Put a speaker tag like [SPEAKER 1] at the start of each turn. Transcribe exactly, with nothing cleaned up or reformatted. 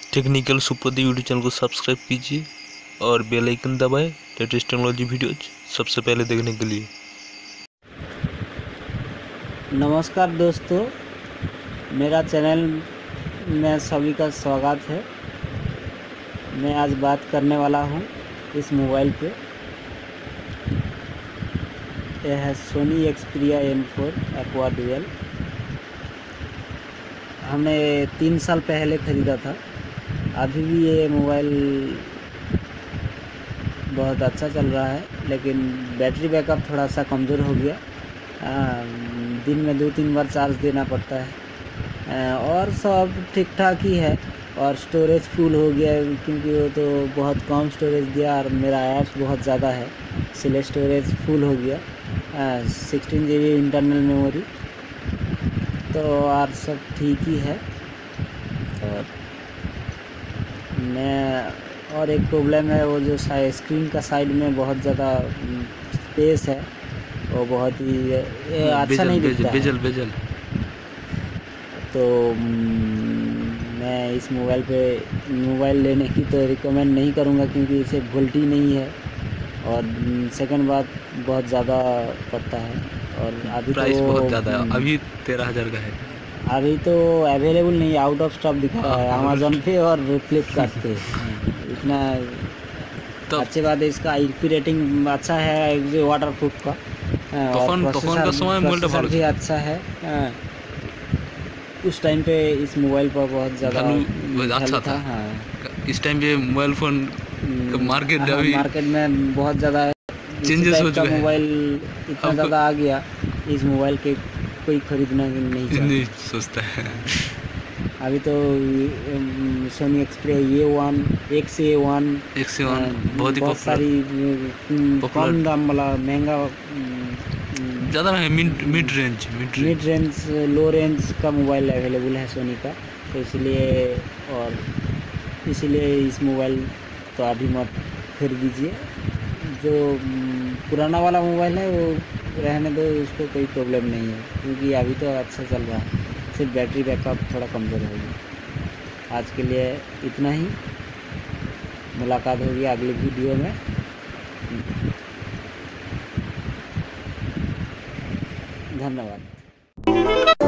[SPEAKER 1] Technical Supradeep YouTube channel को subscribe कीजिए और बेल आइकन दबाएं लेटेस्ट टेक्नोलॉजी वीडियोज सबसे पहले देखने के लिए।
[SPEAKER 2] नमस्कार दोस्तों, मेरा चैनल में सभी का स्वागत है। मैं आज बात करने वाला हूँ इस मोबाइल पे। यह है Sony Xperia M four Aqua dual. हमने तीन साल पहले ख़रीदा था। अभी भी ये मोबाइल बहुत अच्छा चल रहा है, लेकिन बैटरी बैकअप थोड़ा सा कमज़ोर हो गया। आ, दिन में दो तीन बार चार्ज देना पड़ता है। आ, और सब ठीक ठाक ही है। और स्टोरेज फुल हो गया, क्योंकि वो तो बहुत कम स्टोरेज दिया और मेरा ऐप्स बहुत ज़्यादा है, इसलिए स्टोरेज फुल हो गया। Sixteen G B internal memory, तो और सब ठीक ही है। और मैं और एक प्रॉब्लम है, वो जो स्क्रीन का साइड में बहुत ज़्यादा स्पेस है, वो बहुत ही अच्छा
[SPEAKER 1] बेजल,
[SPEAKER 2] नहीं
[SPEAKER 1] बेजल,
[SPEAKER 2] दिखता
[SPEAKER 1] बेजल,
[SPEAKER 2] है।
[SPEAKER 1] बेजल।
[SPEAKER 2] तो मैं इस मोबाइल पे मोबाइल लेने की तो रिकमेंड नहीं करूँगा, क्योंकि इसे वोल्टी नहीं है। और सेकंड बात, बहुत ज़्यादा पड़ता है। और अभी
[SPEAKER 1] प्राइस
[SPEAKER 2] तो
[SPEAKER 1] बहुत ज़्यादा है, अभी तेरह हज़ार का है।
[SPEAKER 2] अभी तो अवेलेबल नहीं, आउट ऑफ स्टॉक दिखा रहा है अमेज़न पे और फ्लिपकार्ट पे। इतना
[SPEAKER 1] तो
[SPEAKER 2] अच्छी बात है, इसका आई पी रेटिंग अच्छा है वाटर प्रूफ का। और प्रोसेसर भी अच्छा है। उस टाइम पे इस मोबाइल पर बहुत ज़्यादा अच्छा था। हाँ,
[SPEAKER 1] इस टाइम पे मोबाइल फ़ोन मार्केट
[SPEAKER 2] हाँ,
[SPEAKER 1] अभी
[SPEAKER 2] मार्केट में बहुत ज़्यादा
[SPEAKER 1] चेंजेस हो
[SPEAKER 2] का
[SPEAKER 1] चुका है।
[SPEAKER 2] मोबाइल इतना ज़्यादा आ गया, इस मोबाइल के कोई खरीदना नहीं चाहता,
[SPEAKER 1] नहीं सोचता है।
[SPEAKER 2] अभी तो सोनी एक्सपीरिया ये one X A one
[SPEAKER 1] X A one बहुत ही
[SPEAKER 2] बहुत सारी कम दाम वाला महंगा,
[SPEAKER 1] ज़्यादा नहीं, mid mid range
[SPEAKER 2] mid range low range का मोबाइल अवेलेबल है सोनी का। तो इसलिए और इसलिए इस मोबाइल तो अभी मत खरीदीजिए। जो पुराना वाला मोबाइल है वो रहने दो, उसको कोई प्रॉब्लम नहीं है, क्योंकि अभी तो अच्छा चल रहा है। सिर्फ बैटरी बैकअप थोड़ा कमज़ोर होगी। आज के लिए इतना ही, मुलाकात होगी अगले वीडियो में। धन्यवाद।